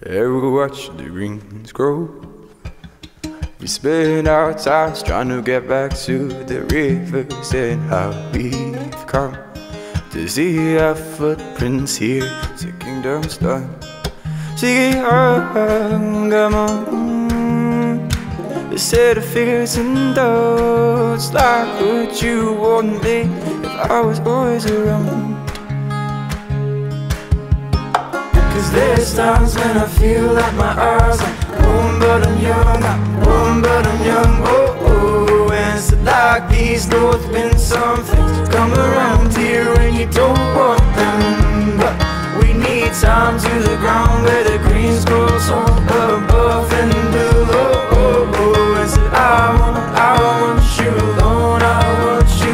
Ever watch the greens grow? We spend our times trying to get back to the rivers and how we've come to see our footprints here, to kingdom's done. Singing come on. They said the figures and those like would you want me if I was always around? Cause there's times when I feel like my eyes are warm but I'm young, warm but I'm young, oh oh. And it's like these north wind, some things come around here when you don't want them. But we need time to the ground where the greens grow so above and below, oh oh. And so I want you alone, I want you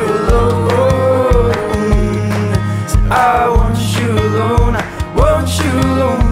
alone. So I want you alone, I want you alone.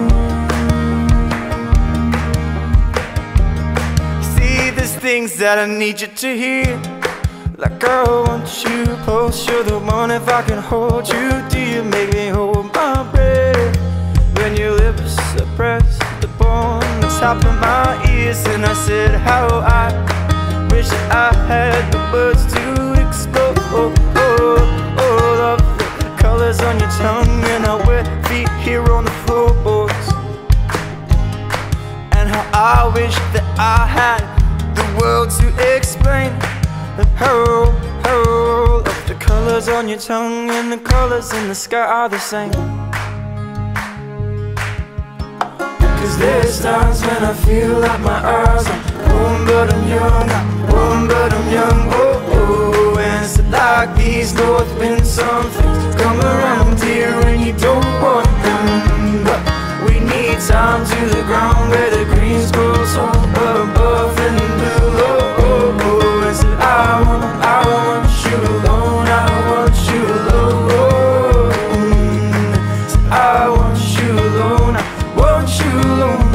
See, there's things that I need you to hear, like I want you close, you're the one if I can hold you. Do you make me hold my breath when your lips are pressed upon the top of my ears? And I said how I wish that I had the words to explode. Oh, oh, oh, love the colors on your tongue and how we're feet here on the floorboards. And how I wish that I had the world to explain the whole of the colors on your tongue and the colors in the sky are the same. Cause there's times when I feel like my eyes are warm but I'm young, warm but I'm young, oh oh. And it's like these north winds, some things come around here when you don't want them. But we need time to the ground where the greens grow so above and below, oh oh. And so I want you alone, I want you alone. So I want you alone, I want you alone.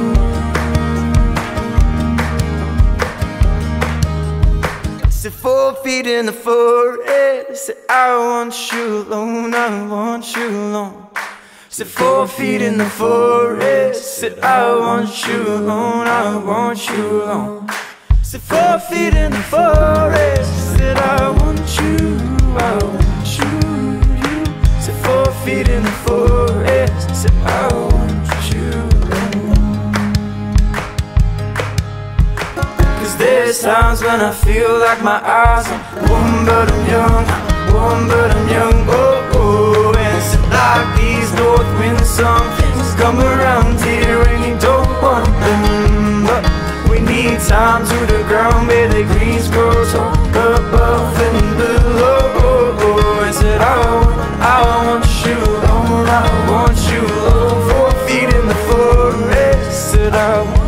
So 4 feet in the forest, I want you alone, I want you alone. Said 4 feet in the forest, said I want you alone, I want you alone. Said 4 feet in the forest, said I want you, I want you. Said 4 feet in the forest, said I want you alone. Cause there's times when I feel like my eyes are warm but I'm young, warm but I'm young, oh oh. And it's like these north winds, some things come around here when you don't want them. But we need time to the ground where the greens grow so above and below, oh oh. And said I want you alone, I want you alone. 4 feet in the forest, said I want